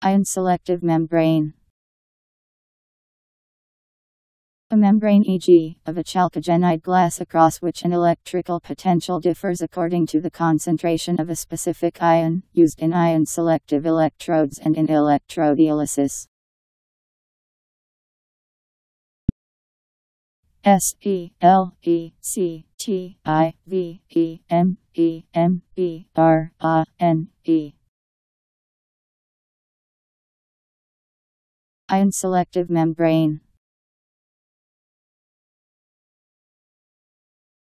Ion selective membrane. A membrane, e.g., of a chalcogenide glass across which an electrical potential differs according to the concentration of a specific ion, used in ion selective electrodes and in electrodialysis. SELECTIVEMEMBRANE. Ion selective membrane.